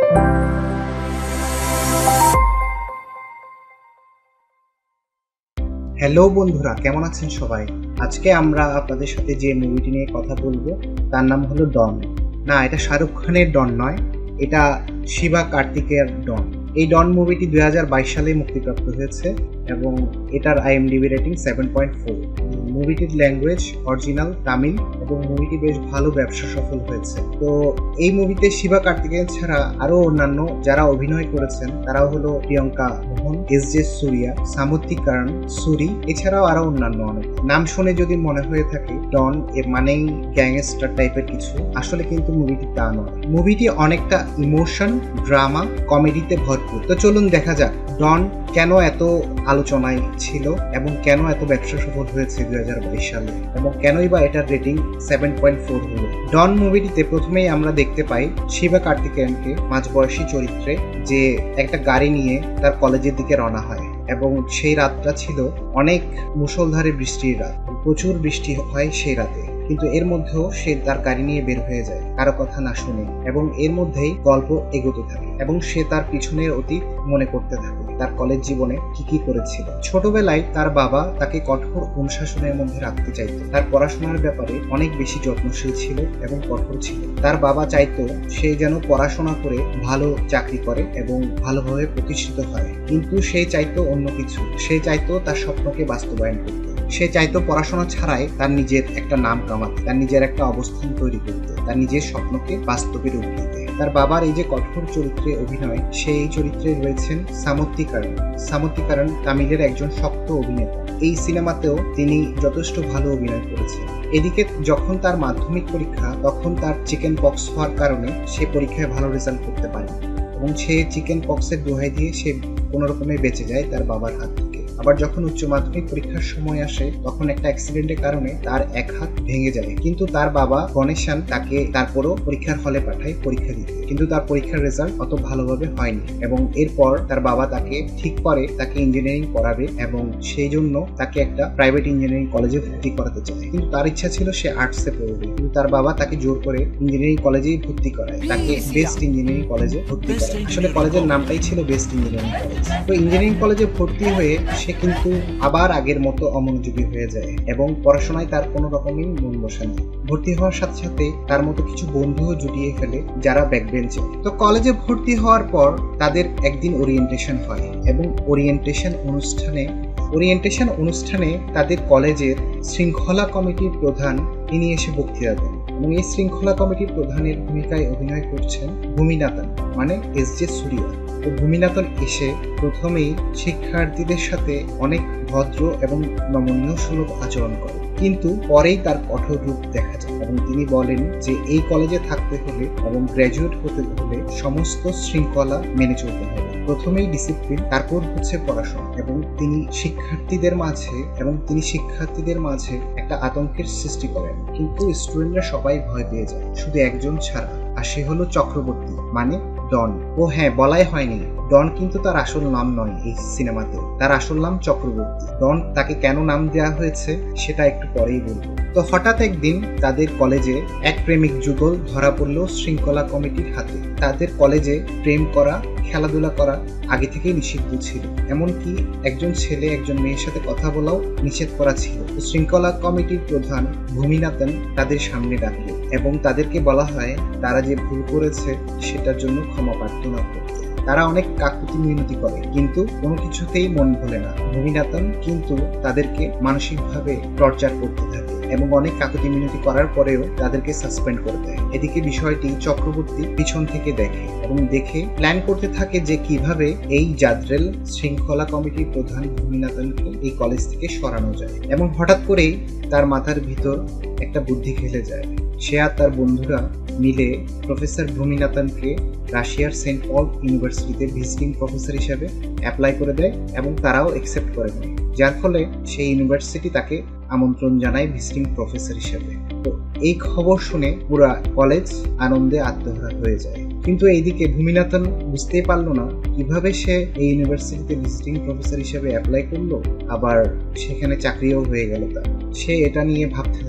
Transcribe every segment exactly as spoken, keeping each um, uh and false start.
Hello বন্ধুরা, কেমন আছেন সবাই? আজকে আমরা আপনাদের সাথে যে মুভিটি নিয়ে কথা বলবো তার নাম হলো ডন। না, এটা শাহরুখ খানের ডন নয়, এটা শিবা কার্তিকেয়ার ডন। এই ডন মুভিটি দুই হাজার বাইশ সালে মুক্তিপ্রাপ্ত হয়েছে এবং এটার IMDb rating seven point four. মুভিটির ল্যাঙ্গুয়েজ অরিজিনাল তামিল এবং মুভিটি বেশ ভালো ব্যবসা সফল হয়েছে। তো এই মুভিতে শিবা কার্তিকেয়ন ছাড়া আরো অন্যান্য যারা অভিনয় করেছেন তারাও হলো প্রিয়ঙ্কা মোহন, এস জে সুরিয়া, সামুদ্রিকরণ, সুরি, এছাড়াও আরো অন্যান্য অনেক। নাম শুনে যদি মনে হয়ে থাকে ডন এর মানেই গ্যাংস্টার টাইপের কিছু, আসলে কিন্তু মুভিটি তা নয়। মুভিটি অনেকটা ইমোশন, ড্রামা, কমেডিতে ভরপুর। তো চলুন দেখা যাক ডন কেন এত আলোচনায় ছিল এবং কেন এত ব্যবসা সফল হয়েছে দুই হাজার বাইশ সালে এবং কেনই বা এটার রেটিং সেভেন পয়েন্ট ফোর হলো। ডন মুভিটিতে প্রথমেই আমরা দেখতে পাই শিবা কার্তিকেয়নকে মাঝবয়সী চরিত্রে, যে একটা গাড়ি নিয়ে তার কলেজের দিকে রওনা হয় এবং সেই রাতটা ছিল অনেক মুষলধারে বৃষ্টির রাত, প্রচুর বৃষ্টি হয় সেই রাতে। কিন্তু এর মধ্যেও সে তার গাড়ি নিয়ে বের হয়ে যায় কারো কথা না শুনে এবং এর মধ্যেই গল্প এগোতে থাকে এবং সে তার পিছনের অতীত মনে করতে থাকে, তার কলেজ জীবনে কি কি করেছিল। ছোটবেলায় তার বাবা তাকে কঠোর অনুশাসনের মধ্যে রাখতে চাইতো, তার পড়াশোনার ব্যাপারে অনেক বেশি যত্নশীল ছিল এবং কঠোর ছিল। তার বাবা চাইতো সে যেন পড়াশোনা করে ভালো চাকরি করে এবং ভালোভাবে প্রতিষ্ঠিত হয়, কিন্তু সে চাইতো অন্য কিছু। সে চাইতো তার স্বপ্নকে বাস্তবায়ন করতে, সে চাইতো পড়াশোনা ছাড়াই তার নিজের একটা নাম কামাতে, তার নিজের একটা অবস্থান তৈরি করতে, তার নিজের স্বপ্নকে বাস্তবে রূপ দিতে। তার বাবার এই যে কঠোর চরিত্রে অভিনয়, সেই চরিত্রে রয়েছেন সামুদ্রিকরণ। সামুদ্রিকরণ তামিলের একজন শক্ত অভিনেতা। এই সিনেমাতেও তিনি যথেষ্ট ভালো অভিনয় করেছেন। এদিকে যখন তার মাধ্যমিক পরীক্ষা, তখন তার চিকেন পক্স হওয়ার কারণে সে পরীক্ষায় ভালো রেজাল্ট করতে পারেনি এবং সে চিকেন পক্সের দোহাই দিয়ে সে কোনো রকমে বেঁচে যায় তার বাবার হাত থেকে। আবার যখন উচ্চ মাধ্যমিক পরীক্ষার সময় আসে, তখন একটা অ্যাক্সিডেন্টের কারণে তার এক হাত ভেঙে যায়, কিন্তু তার বাবা গণেশান তাকে তারপরও পরীক্ষার হলে পাঠায় পরীক্ষা দিতে, কিন্তু তার পরীক্ষার রেজাল্ট অত ভালোভাবে হয়নি এবং এরপর তার বাবা তাকে ঠিক করে তাকে ইঞ্জিনিয়ারিং পড়াবে এবং সেই জন্য তাকে একটা প্রাইভেট ইঞ্জিনিয়ারিং কলেজে ভর্তি করাতে চায়। কিন্তু তার ইচ্ছা ছিল সে আর্টসে পড়বে, কিন্তু তার বাবা তাকে জোর করে ইঞ্জিনিয়ারিং কলেজেই ভর্তি করায়, তাকে বেস্ট ইঞ্জিনিয়ারিং কলেজে ভর্তি করায়। আসলে কলেজের নামটাই ছিল বেস্ট ইঞ্জিনিয়ারিং কলেজ। তো ইঞ্জিনিয়ারিং কলেজে ভর্তি হয়ে সে কিন্তু আবার আগের মতো অমনোযোগী হয়ে যায় এবং পড়াশোনায় তার কোনো রকমই মন বসে না। ভর্তি হওয়ার সাথে সাথে তার মতো কিছু বন্ধুও জুটিয়ে ফেলে যারা ব্যাকবেঞ্চে। তো কলেজে ভর্তি হওয়ার পর তাদের একদিন ওরিয়েন্টেশন হয় এবং ওরিয়েন্টেশন অনুষ্ঠানে ওরিয়েন্টেশন অনুষ্ঠানে তাদের কলেজের শৃঙ্খলা কমিটির প্রধান তিনি এসে বক্তৃতা দেন এবং এই শৃঙ্খলা কমিটির প্রধানের ভূমিকায় অভিনয় করছেন ভূমিনাথন, মানে এস জে সুরিয়া। তো ভূমিনাথন এসে প্রথমেই শিক্ষার্থীদের সাথে অনেক ভদ্র এবং নমনীয় সুলভ আচরণ করে, কিন্তু পরেই তার কঠোর রূপ দেখা যায় এবং তিনি বলেন যে এই কলেজে থাকতে হলে এবং গ্র্যাজুয়েট হতে হলে সমস্ত শৃঙ্খলা মেনে চলতে হবে। প্রথমেই ডিসিপ্লিন, তারপর হচ্ছে পড়াশোনা এবং তিনি শিক্ষার্থীদের মাঝে এবং তিনি শিক্ষার্থীদের মাঝে একটা আতঙ্কের সৃষ্টি করেন, কিন্তু স্টুডেন্টরা সবাই ভয় পেয়ে যায় শুধু একজন ছাড়া, আর সে হলো চক্রবর্তী, মানে ডন। ও হ্যাঁ, বলাই হয়নি, ডন কিন্তু তার আসল নাম নয় এই সিনেমাতে, তার আসল নাম চক্রবর্তী। ডন তাকে কেন নাম দেওয়া হয়েছে সেটা একটু পরেই বলবো। তো হঠাৎ একদিন তাদের কলেজে এক প্রেমিক যুগল ধরা পড়লো শৃঙ্খলা কমিটির হাতে। তাদের কলেজে প্রেম করা, খেলাধুলা করা আগে থেকেই নিষিদ্ধ ছিল, এমনকি একজন ছেলে একজন মেয়ের সাথে কথা বলাও নিষেধ করা ছিল। শৃঙ্খলা কমিটির প্রধান ভূমিনাথন তাদের সামনে ডাকে এবং তাদেরকে বলা হয় তারা যে ভুল করেছে সেটার জন্য ক্ষমা প্রার্থনা করতে। তারা অনেক কাকুতি মিনতি করে কিন্তু কোনো কিছুতেই মন ভোলে না। ভূমিনাথন কিন্তু তাদেরকে মানসিকভাবে টর্চার করতে থাকে এবং অনেক কাকুতি মিনতি করার পরেও তাদেরকে সাসপেন্ড করে দেয়। এদিকে বিষয়টি চক্রবর্তী পিছন থেকে দেখে এবং দেখে প্ল্যান করতে থাকে যে কিভাবে এই জাদ্রেল শৃঙ্খলা কমিটির প্রধান ভূমিনাথনকে এই কলেজ থেকে সরানো যায় এবং হঠাৎ করেই তার মাথার ভিতর একটা বুদ্ধি খেলে যায়। সে আর তার বন্ধুরা মিলে প্রফেসর ভূমিনাথনকে রাশিয়ার সেন্ট পল ইউনিভার্সিটিতে ভিজিটিং প্রফেসর হিসেবে অ্যাপ্লাই করে দেয় এবং তারাও অ্যাকসেপ্ট করে নেয়, যার ফলে সেই ইউনিভার্সিটি তাকে আমন্ত্রণ জানায় ভিজিটিং প্রফেসর হিসেবে। তো এই খবর শুনে পুরা কলেজ আনন্দে আত্মহারা হয়ে যায়, কিন্তু এইদিকে ভূমিনাথন বুঝতেই পারলো না কিভাবে সে এই ইউনিভার্সিটিতে ভিজিটিং প্রফেসর হিসেবে অ্যাপ্লাই করলো, আবার সেখানে চাকরিও হয়ে গেল তার। সে এটা নিয়ে ভাবতে থাকে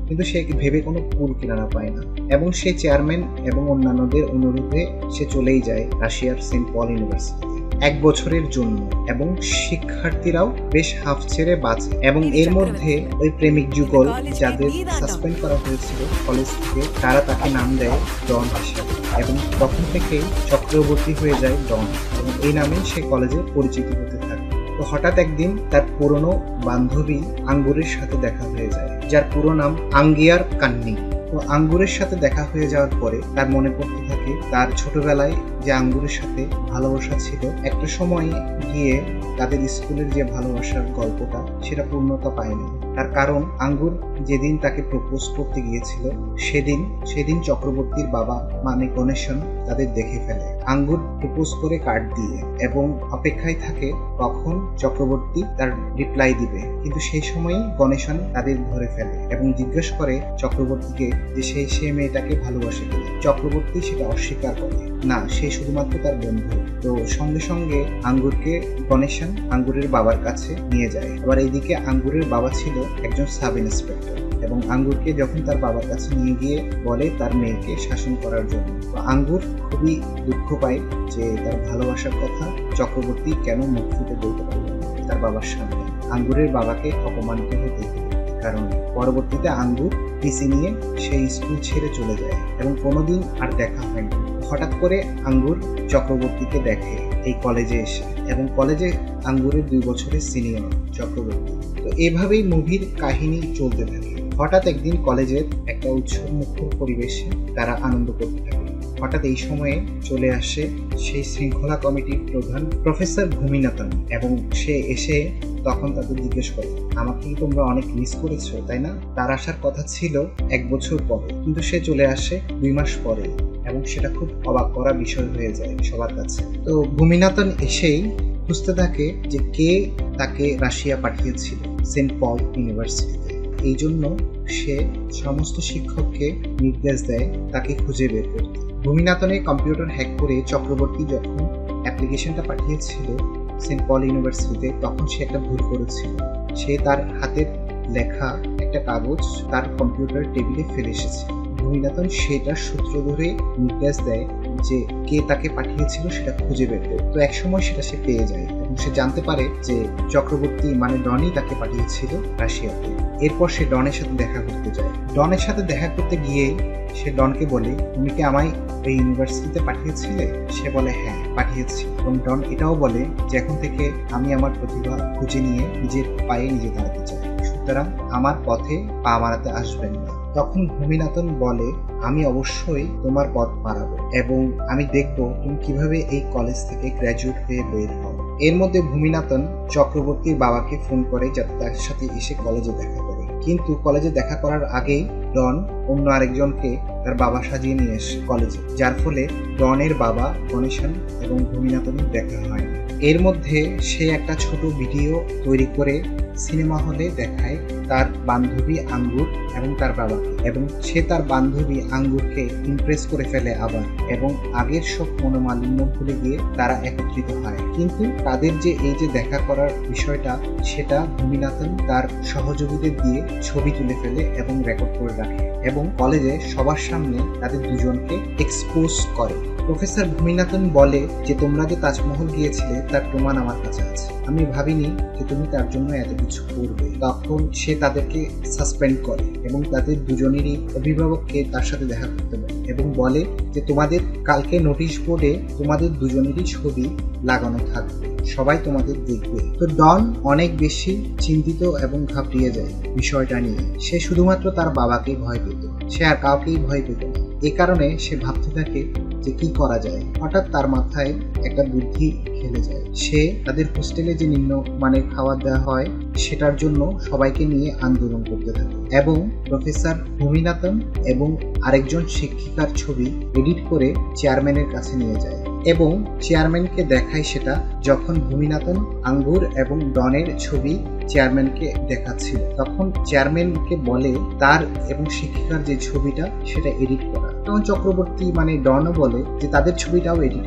কিন্তু সে ভেবে কোনো কুল কিনারা পায় না এবং সে চেয়ারম্যান এবং অন্যান্যদের অনুরোধে সে চলেই যায় রাশিয়ার সেন্ট পল ইউনিভার্সিটিতে এক বছরের জন্য এবং শিক্ষার্থীরাও বেশ হাফ ছেড়ে বাঁচে এবং এর মধ্যে ওই প্রেমিক যুগল যাদের সাসপেন্ড করা হয়েছিল কলেজ থেকে তারা তাকে নাম দেয় ডন হিসাবে এবং তখন থেকেই চক্রবর্তী হয়ে যায় ডন এবং এই নামে সে কলেজে পরিচিত হতে থাকে। তো হঠাৎ একদিন তার পুরনো বান্ধবী আঙ্গুরের সাথে দেখা হয়ে যায়, যার পুরো নাম আঙ্গিয়ার কান্নি। তো আঙ্গুরের সাথে দেখা হয়ে যাওয়ার পরে তার মনে পড়তে থাকে তার ছোটবেলায় যে আঙ্গুরের সাথে ভালোবাসা ছিল, একটা সময় গিয়ে তাদের স্কুলের যে ভালোবাসার গল্পটা সেটা পূর্ণতা পায়নি। তার কারণ আঙ্গুর যেদিন তাকে প্রপোজ করতে গিয়েছিল সেদিন সেদিন চক্রবর্তীর বাবা মানে গণেশন তাদের দেখে ফেলে। আঙ্গুর প্রপোজ করে কার্ড দিয়ে এবং অপেক্ষায় থাকে কখন চক্রবর্তী তার রিপ্লাই দিবে, কিন্তু সেই সময়ই গণেশন তাদের ধরে ফেলে এবং জিজ্ঞেস করে চক্রবর্তীকে যে সেই সে মেয়েটাকে ভালোবাসে কিনা। চক্রবর্তী সেটা অস্বীকার করে, না সে শুধুমাত্র তার বন্ধু। তো সঙ্গে সঙ্গে আঙ্গুরকে গণেশন আঙ্গুরের বাবার কাছে নিয়ে যায়। আবার এইদিকে আঙ্গুরের বাবা ছিল একজন সাব ইন্সপেক্টর এবং আঙ্গুরকে যখন তার বাবার কাছে নিয়ে গিয়ে বলে তার মেয়েকে শাসন করার জন্য, তো আঙ্গুর খুবই দুঃখ পায় যে তার ভালোবাসার কথা চক্রবর্তী কেন মুখ ফুটে বলতে পারল না তার বাবার সামনে। আঙ্গুরের বাবাকে অপমানিত হতে কারণ পরবর্তীতে আঙ্গুর টিসি নিয়ে সেই স্কুল ছেড়ে চলে যায় এবং কোনোদিন আর দেখা হয়নি। হঠাৎ করে আঙ্গুর চক্রবর্তীকে দেখে এই কলেজে এসে এবং কলেজে আঙ্গুরের দুই বছরের সিনিয়র চক্রবর্তী। তো এভাবেই মুভির কাহিনী চলতে থাকে। হঠাৎ একদিন কলেজের একটা উৎসব মুখর পরিবেশে তারা আনন্দ করতে থাকে। হঠাৎ এই সময়ে চলে আসে সেই শৃঙ্খলা কমিটির প্রধান প্রফেসর ভূমিনাথন এবং সে এসে তখন তাদের জিজ্ঞেস করে, আমাকে কি তোমরা অনেক মিস করেছো তাই না? তার আসার কথা ছিল এক বছর পরে, কিন্তু সে চলে আসে দুই মাস পরে এবং সেটা খুব অবাক করা বিষয় হয়ে যায় সবার কাছে। তো ভূমিনাথন এসেই খুঁজতে থাকে যে কে তাকে রাশিয়া পাঠিয়েছিল সেন্ট পল ইউনিভার্সিটিতে। এই জন্য সে সমস্ত শিক্ষককে নির্দেশ দেয় তাকে খুঁজে বের করতে। ভূমিনাথনের কম্পিউটার হ্যাক করে চক্রবর্তী যখন অ্যাপ্লিকেশনটা পাঠিয়েছিল সেন্ট পল ইউনিভার্সিটিতে তখন সে একটা ভুল করেছিল। সে তার হাতের লেখা একটা কাগজ তার কম্পিউটার টেবিলে ফেলে এসেছে। ভূমিনাথন সেটার সূত্র ধরে নির্দেশ দেয় যে কে তাকে পাঠিয়েছিল সেটা খুঁজে বের করতে। তো একসময় সেটা সে পেয়ে যায় এবং সে জানতে পারে যে চক্রবর্তী মানে ডনই তাকে পাঠিয়েছিল রাশিয়াতে। এরপর সে ডনের সাথে দেখা করতে যায়। ডনের সাথে দেখা করতে গিয়েই সে ডনকে বলে, তুমি কি আমায় এই ইউনিভার্সিটিতে পাঠিয়েছিলে? সে বলে হ্যাঁ পাঠিয়েছি। এবং ডন এটাও বলে যে এখন থেকে আমি আমার প্রতিভা খুঁজে নিয়ে নিজের পায়ে নিজে দাঁড়াতে চাই, সুতরাং আমার পথে পা মারাতে আসবেন না। তখন ভূমিনাথন বলে, আমি অবশ্যই তোমার পথ মারাবো এবং আমি দেখবো তুমি কিভাবে এই কলেজ থেকে গ্র্যাজুয়েট হয়ে বের হও। এর মধ্যে ভূমিনাথন চক্রবর্তীর বাবাকে ফোন করে যাতে তার সাথে এসে কলেজে দেখা করে, কিন্তু কলেজে দেখা করার আগেই ডন অন্য আরেকজনকে তার বাবা সাজিয়ে নিয়ে এসে কলেজে, যার ফলে ডনের বাবা গণেশন এবং ভূমিনাথনের দেখা হয়। এর মধ্যে সে একটা ছোট ভিডিও তৈরি করে সিনেমা হলে দেখায় তার বান্ধবী আঙ্গুর এবং তার বাবাকে, এবং সে তার বান্ধবী আঙ্গুরকে ইমপ্রেস করে ফেলে আবার এবং আগের সব মনোমালিন্য ভুলে গিয়ে তারা একত্রিত হয়। কিন্তু তাদের যে এই যে দেখা করার বিষয়টা সেটা ভূমিনাথন তার সহযোগীদের দিয়ে ছবি তুলে ফেলে এবং রেকর্ড করে রাখে এবং কলেজে সবার সামনে তাদের দুজনকে এক্সপোজ করে। প্রফেসর ভূমিনাথন বলে যে তোমরা যে তাজমহল গিয়েছিলে তার প্রমাণ আমার কাছে আছে, আমি ভাবিনি যে তুমি তার জন্য এত কিছু করবে। তখন সে তাদেরকে সাসপেন্ড করে এবং তাদের দুজনেরই অভিভাবককে তার সাথে দেখা করতে বলে এবং বলে যে তোমাদের কালকে নোটিশ বোর্ডে তোমাদের দুজনেরই ছবি লাগানো থাকবে, সবাই তোমাদের দেখবে। তো ডন অনেক বেশি চিন্তিত এবং ঘাবড়িয়ে যায় বিষয়টা নিয়ে। সে শুধুমাত্র তার বাবাকে ভয় পেত, সে আর কাউকেই ভয় পেত না। এ কারণে সে ভাবতে থাকে যে কি করা যায়। হঠাৎ তার মাথায় একটা বুদ্ধি খেলে যায়। সে তাদের হোস্টেলে যে নিম্ন মানের খাবার দেওয়া হয় সেটার জন্য সবাইকে নিয়ে আন্দোলন করতে থাকে এবং প্রফেসর ভূমিনাথন এবং আরেকজন শিক্ষিকার ছবি এডিট করে চেয়ারম্যানের কাছে নিয়ে যায় এবং চেয়ারম্যানকে দেখায় সেটা, যখন ভূমিনাথন আঙ্গুর এবং ডনের ছবি চেয়ারম্যানকে দেখাচ্ছিল তখন চেয়ারম্যানকে বলে তার এবং শিক্ষিকার যে ছবিটা সেটা এডিট করা। তখন চক্রবর্তী মানে ডনও বলে যে তাদের ছবিটাও এডিট করা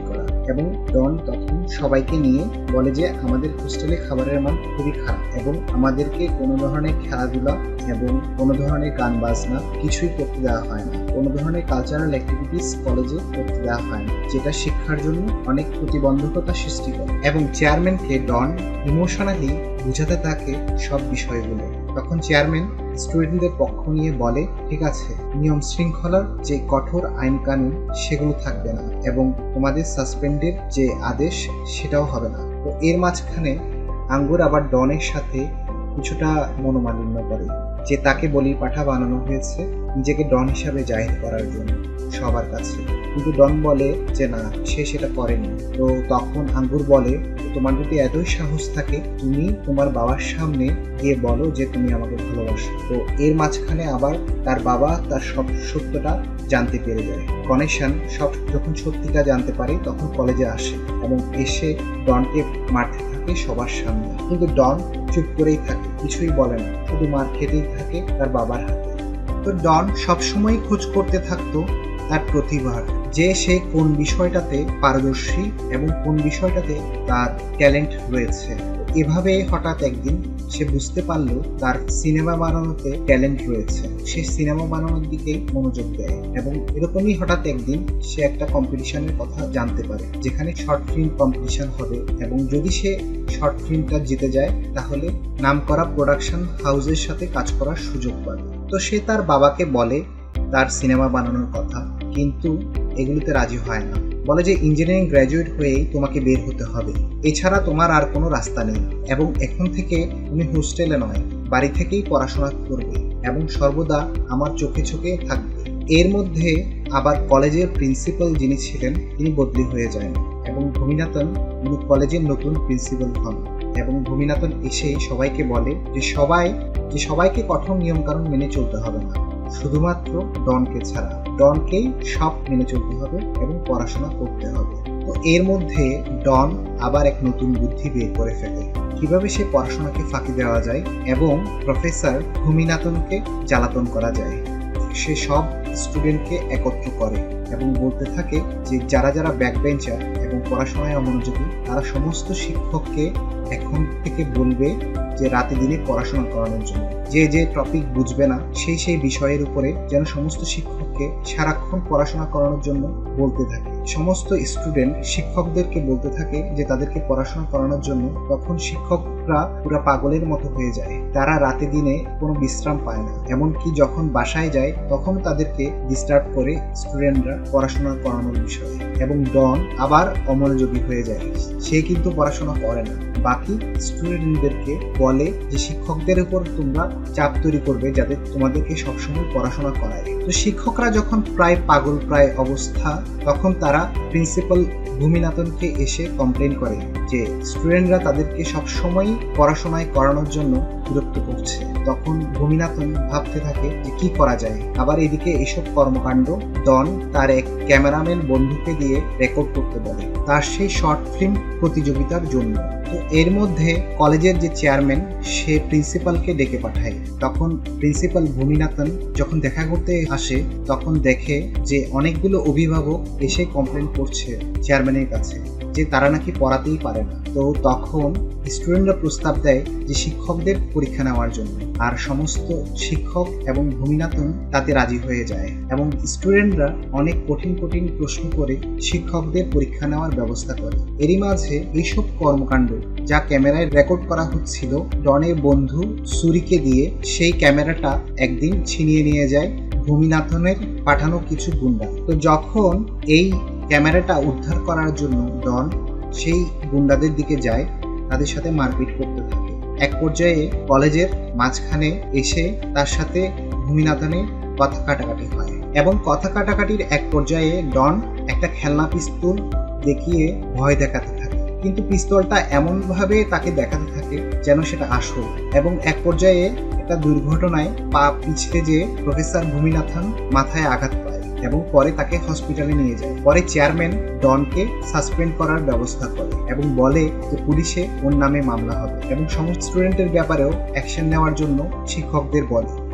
এবং ডন তখন সবাইকে নিয়ে বলে যে আমাদের হোস্টেলে খাবারের মান খুবই খারাপ এবং আমাদেরকে কোনো ধরনের খেলাধুলা এবং কোনো ধরনের গান বাজনা কিছুই করতে দেওয়া হয় না, কোনো ধরনের কালচারাল অ্যাক্টিভিটিস কলেজে করতে দেওয়া হয় না, যেটা শিক্ষার জন্য অনেক প্রতিবন্ধকতা সৃষ্টি করে। এবং চেয়ারম্যানকে ডন ইমোশনালি বুঝাতে থাকে সব বিষয়গুলো। তখন চেয়ারম্যান স্টুডেন্টদের পক্ষ নিয়ে বলে, ঠিক আছে, নিয়ম শৃঙ্খলার যে কঠোর আইন কানুন সেগুলো থাকবে না এবং তোমাদের সাসপেন্ডের যে আদেশ সেটাও হবে না। তো এর মাঝখানে আঙ্গুর আবার ডনের সাথে কিছুটা মনোমালিন্য করে যে তাকে বলি পাঠা বানানো হয়েছে নিজেকে ডন হিসাবে জাহির করার জন্য সবার কাছে, কিন্তু ডন বলে যে না, সে সেটা করেনি। তো তখন আঙ্গুর বলে, তোমার যদি এতই সাহস থাকে তুমি তোমার বাবার সামনে গিয়ে বলো যে তুমি আমাকে ভালোবাসো। তো এর মাঝখানে আবার তার বাবা তার সব সত্যটা জানতে পেরে যায়। গণেশন সব যখন সত্যিটা জানতে পারে তখন কলেজে আসে এবং এসে ডনকে মারতে থাকে সবার সামনে, কিন্তু ডন চুপ করেই থাকে, কিছুই বলে না, শুধু মার খেতেই থাকে তার বাবার হাতে। তো ডন সবসময় খোঁজ করতে থাকতো তার প্রতিভার, যে সে কোন বিষয়টাতে পারদর্শী এবং কোন বিষয়টাতে তার ট্যালেন্ট রয়েছে। এভাবে হঠাৎ একদিন সে বুঝতে পারলো তার সিনেমা বানানোতে ট্যালেন্ট রয়েছে, সে সিনেমা বানানোর দিকে মনোযোগ দেয় এবং এরকমই হঠাৎ একদিন সে একটা কম্পিটিশনের কথা জানতে পারে যেখানে শর্ট ফিল্ম কম্পিটিশন হবে এবং যদি সে শর্ট ফিল্মটা জিতে যায় তাহলে নামকরা প্রোডাকশন হাউসের সাথে কাজ করার সুযোগ পাবে। তো সে তার বাবাকে বলে তার সিনেমা বানানোর কথা, কিন্তু এগুলিতে রাজি হয় না, বলে যে ইঞ্জিনিয়ারিং গ্র্যাজুয়েট হয়েই তোমাকে বের হতে হবে, এছাড়া তোমার আর কোনো রাস্তা নেই এবং এখন থেকে তুমি হোস্টেলে নয় বাড়ি থেকেই পড়াশোনা করবে এবং সর্বদা আমার চোখে চোখে থাকবে। এর মধ্যে আবার কলেজের প্রিন্সিপাল যিনি ছিলেন তিনি বদলি হয়ে যান এবং ভূমিনাথন তিনি কলেজের নতুন প্রিন্সিপাল হন এবং ভূমিনাথন এসে সবাইকে বলে যে সবাই যে সবাইকে কঠোর নিয়মকানুন মেনে চলতে হবে না, শুধুমাত্র ডনকে ছাড়া, ডনকেই সব মেনে চলতে হবে এবং পড়াশোনা করতে হবে। তো এর মধ্যে ডন আবার এক নতুন বুদ্ধি বের করে ফেলে কিভাবে সে পড়াশোনাকে ফাঁকি দেওয়া যায় এবং প্রফেসর ভূমিনাথনকে জ্বালাতন করা যায়। সে সব স্টুডেন্টকে একত্র করে এবং বলতে থাকে যে যারা যারা ব্যাক বেঞ্চার এবং পড়াশোনায় অমনোযোগী তারা সমস্ত শিক্ষককে এখন থেকে বলবে যে রাতে দিনে পড়াশোনা করানোর জন্য, যে যে টপিক বুঝবে না সেই সেই বিষয়ের উপরে যেন সমস্ত শিক্ষককে সারাক্ষণ পড়াশোনা করানোর জন্য বলতে থাকে। সমস্ত স্টুডেন্ট শিক্ষকদেরকে বলতে থাকে যে তাদেরকে পড়াশোনা করানোর জন্য, তখন শিক্ষকরা পুরো পাগলের মতো হয়ে যায়, তারা রাতে দিনে কোনো বিশ্রাম পায় না, এমনকি যখন বাসায় যায় তখন তাদেরকে ডিস্টার্ব করে স্টুডেন্টরা পড়াশোনা করানোর বিষয়ে এবং ডন আবার অমনোযোগী হয়ে যায়, সে কিন্তু পড়াশোনা করে না। বাকি স্টুডেন্টদেরকে বলে যে শিক্ষকদের উপর তোমরা চাপ তৈরি করবে যাতে তোমাদেরকে সবসময় পড়াশোনা করায়। তো শিক্ষকরা যখন প্রায় পাগল প্রায় অবস্থা তখন তারা প্রিন্সিপাল ভূমিনাথনকে এসে কমপ্লেন করে যে স্টুডেন্টরা তাদেরকে সবসময় পড়াশোনায় করানোর জন্য বিরক্ত করছে। তখন ভূমিনাথন ভাবতে থাকে যে কি করা যায়। আবার এদিকে এসব কর্মকাণ্ড ডন তার এক ক্যামেরাম্যান বন্ধুকে দিয়ে রেকর্ড করতে বলে তার সেই শর্ট ফিল্ম প্রতিযোগিতার জন্য। তো এর মধ্যে কলেজের যে চেয়ারম্যান সে প্রিন্সিপালকে ডেকে পাঠায়। তখন প্রিন্সিপাল ভূমিনাথন যখন দেখা করতে আসে তখন দেখে যে অনেকগুলো অভিভাবক এসে কমপ্লেন করছে চেয়ারম্যানের কাছে যে তারা নাকি পড়াতেই পারে না। তো তখন স্টুডেন্টরা প্রস্তাব দেয় যে শিক্ষকদের পরীক্ষা নেওয়ার জন্য, আর সমস্ত শিক্ষক এবং ভূমিনাথন তাতে রাজি হয়ে যায় এবং স্টুডেন্টরা অনেক কঠিন কঠিন প্রশ্ন করে শিক্ষকদের পরীক্ষা নেওয়ার ব্যবস্থা করে। এরই মাঝে এইসব কর্মকাণ্ড যা ক্যামেরায় রেকর্ড করা হচ্ছিল ডনের বন্ধু সুরিকে দিয়ে সেই ক্যামেরাটা একদিন ছিনিয়ে নিয়ে যায় ভূমিনাথনের পাঠানো কিছু গুন্ডা। তো যখন এই ক্যামেরাটা উদ্ধার করার জন্য ডন সেই গুন্ডাদের দিকে যায়, তাদের সাথে মারপিট করতে থাকে। এক পর্যায়ে কলেজের মাঝখানে এসে তার সাথে ভূমিনাথনের কথা কাটাকাটি হয় এবং কথা কাটাকাটির এক পর্যায়ে ডন একটা খেলনা পিস্তল দেখিয়ে ভয় দেখাতে থাকে, কিন্তু পিস্তলটা এমনভাবে তাকে দেখাতে থাকে যেন সেটা আসল এবং এক পর্যায়ে একটা দুর্ঘটনায় পা পিছলে যে প্রফেসর ভূমিনাথন মাথায় আঘাত পায় এবং পরে তাকে হসপিটালে নিয়ে যায়। পরে চেয়ারম্যান ডনকে সাসপেন্ড করার ব্যবস্থা করে এবং বলে যে পুলিশে ওর নামে মামলা হবে এবং সমস্ত স্টুডেন্টের ব্যাপারেও অ্যাকশন নেওয়ার জন্য শিক্ষকদের বলে।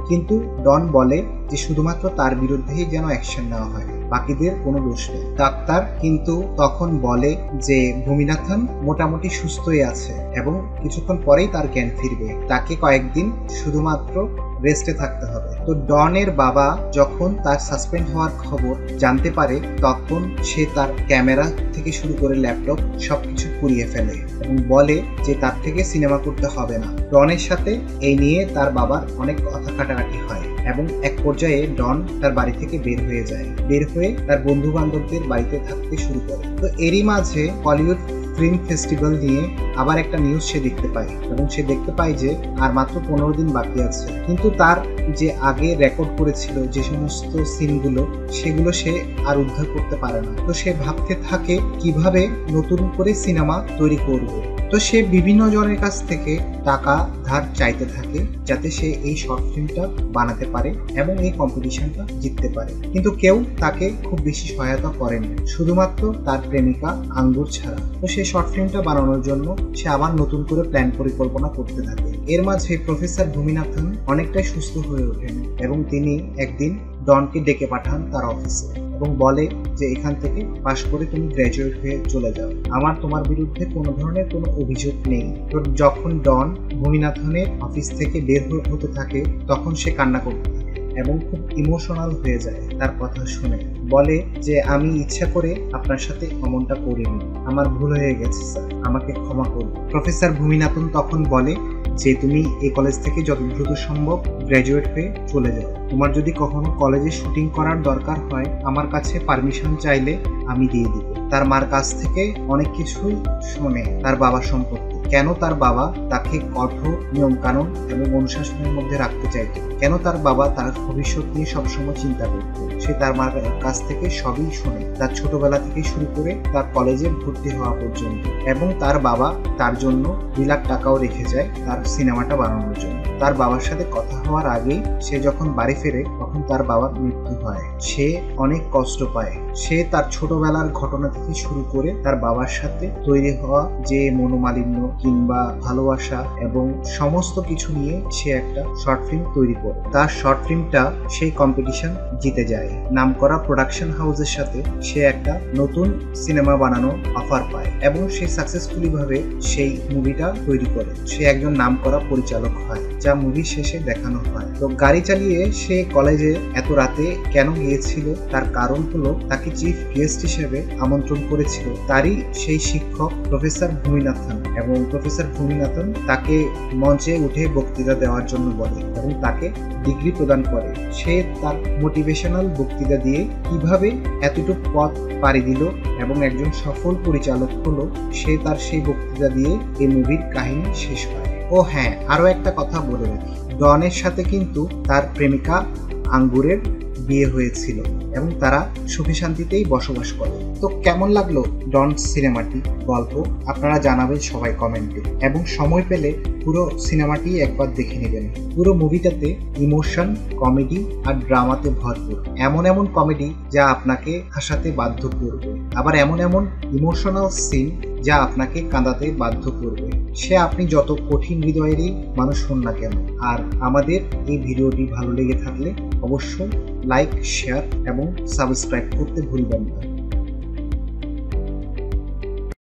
কিন্তু ডন বলে যে শুধুমাত্র তার বিরুদ্ধেই যেন অ্যাকশন নেওয়া হয়, বাকিদের কোনো দোষ নেই। ডাক্তার কিন্তু তখন বলে যে ভূমিনাথন মোটামুটি সুস্থই আছে এবং কিছুক্ষণ পরেই তার জ্ঞান ফিরবে, তাকে কয়েকদিন শুধুমাত্র রেস্টে থাকতে হবে। তো ডনের বাবা যখন তার সাসপেন্ড হওয়ার খবর জানতে পারে তখন সে তার ক্যামেরা থেকে শুরু করে ল্যাপটপ সবকিছু পুড়িয়ে ফেলে এবং বলে যে তার থেকে সিনেমা করতে হবে না। ডনের সাথে এই নিয়ে তার বাবার অনেক কথা কাটাকাটি হয় এবং এক পর্যায়ে ডন তার বাড়ি থেকে বের হয়ে যায়, বের হয়ে তার বন্ধু বান্ধবদের বাড়িতে থাকতে শুরু করে। তো এরই মাঝে হলিউড ফিল্ম ফেস্টিভ্যাল নিয়ে আবার একটা নিউজ সে দেখতে পায় এবং সে দেখতে পায় যে আর মাত্র পনেরো দিন বাকি আছে, কিন্তু তার যে আগে রেকর্ড করেছিল যে সমস্ত সিনগুলো সেগুলো সে আর উদ্ধার করতে পারে না। তো সে ভাবতে থাকে কিভাবে নতুন করে সিনেমা তৈরি করবে। তো সে বিভিন্ন জনের কাছ থেকে টাকা ধার চাইতে থাকে যাতে সে এই শর্ট ফিল্মটা বানাতে পারে এবং এই কম্পিটিশনটা জিততে পারে, কিন্তু কেউ তাকে খুব বেশি সহায়তা করেনি, শুধুমাত্র তার প্রেমিকা আঙ্গুর ছাড়া। তো সেই শর্ট ফিল্মটা বানানোর জন্য সে আবার নতুন করে প্ল্যান পরিকল্পনা করতে থাকে। এর মাঝে প্রফেসর ভূমিনাথন অনেকটাই সুস্থ হয়ে ওঠেন এবং তিনি একদিন ডনকে ডেকে পাঠান তার অফিসে এবং বলে যে এখান থেকে পাশ করে তুমি গ্র্যাজুয়েট হয়ে চলে যাও, আমার তোমার বিরুদ্ধে কোনো ধরনের কোনো অভিযোগ নেই। তো যখন ডন ভূমিনাথনের অফিস থেকে বের হতে থাকে তখন সে কান্না করতে থাকে এবং খুব ইমোশনাল হয়ে যায় তার কথা শুনে। বলে যে আমি ইচ্ছা করে আপনার সাথে অমনটা করিনি, আমার ভুল হয়ে গেছে স্যার, আমাকে ক্ষমা করুন। প্রফেসর ভূমিনাথন তখন বলে যে তুমি এই কলেজ থেকে যত দ্রুত সম্ভব গ্র্যাজুয়েট হয়ে চলে যাও, তোমার যদি কখনো কলেজে শুটিং করার দরকার হয় আমার কাছে পারমিশন চাইলে আমি দিয়ে দিব। তার মার কাছ থেকে অনেক কিছুই শোনে তার বাবার সম্পর্কে, কেন তার বাবা তাকে কঠোর নিয়ম কানুন এবং অনুশাসনের মধ্যে রাখতে চাইত, কেন তার বাবা তার ভবিষ্যৎ নিয়ে সবসময় চিন্তা করত। সে তার মার কাছ থেকে সবই শোনে, তার ছোটবেলা থেকে শুরু করে তার কলেজে ভর্তি হওয়া পর্যন্ত, এবং তার বাবা তার জন্য দুই লাখ টাকাও রেখে যায় তার সিনেমাটা বানানোর জন্য। তার বাবার সাথে কথা হওয়ার আগেই সে যখন বাড়ি ফেরে তখন তার বাবার মৃত্যু হয়, সে অনেক কষ্ট পায়। সে তার ছোটবেলার ঘটনা থেকে শুরু করে তার বাবার সাথে তৈরি হওয়া যে মনোমালিন্য কিংবা ভালোবাসা এবং সমস্ত কিছু নিয়ে সে একটা শর্ট ফিল্ম তৈরি করে। তার শর্ট ফিল্মটা সেই কম্পিটিশন জিতে যায়। নামকরা প্রোডাকশন হাউসের সাথে সে একটা নতুন সিনেমা বানানোর অফার পায় এবং সে সাকসেসফুলি ভাবে সেই মুভিটা তৈরি করে। সে একজন নামকরা পরিচালক হয়, যা মুভি শেষে দেখানো হয়। তো গাড়ি চালিয়ে সে কলেজে এত রাতে কেন গিয়েছিল তার কারণ হলো তাকে চিফ গেস্ট হিসেবে আমন্ত্রণ করেছিল তারই সেই শিক্ষক প্রফেসর ভূমিনাথন, এবং প্রফেসর ভূমিনাথন তাকে মঞ্চে উঠে বক্তৃতা দেওয়ার জন্য বলে এবং তাকে ডিগ্রি প্রদান করে। সে তার মোটিভেশনাল বক্তৃতা দিয়ে কিভাবে এতটুকু পথ পাড়ি দিল এবং একজন সফল পরিচালক হলো, সে তার সেই বক্তৃতা দিয়ে এই মুভির কাহিনী শেষ হয়। ও হ্যাঁ, আরো একটা কথা বলে রাখি, ডনের সাথে কিন্তু তার প্রেমিকা আঙ্গুরের বিয়ে হয়েছিল এবং তারা সুখে শান্তিতেই বসবাস করে। তো কেমন লাগলো ডন সিনেমাটি গল্প আপনারা জানাবেন সবাই কমেন্টে, এবং সময় পেলে পুরো সিনেমাটি একবার দেখে নেবেন। পুরো মুভিটাতে ইমোশন, কমেডি আর ড্রামাতে ভরপুর। এমন এমন কমেডি যা আপনাকে হাসাতে বাধ্য করবে, আবার এমন এমন ইমোশনাল সিন যা আপনাকে কাঁদাতে বাধ্য করবে, সে আপনি যত কঠিন হৃদয়েরই মানুষ হন না কেন। আর আমাদের এই ভিডিওটি ভালো লেগে থাকলে অবশ্যই লাইক, শেয়ার এবং সাবস্ক্রাইব করতে ভুলবেন না।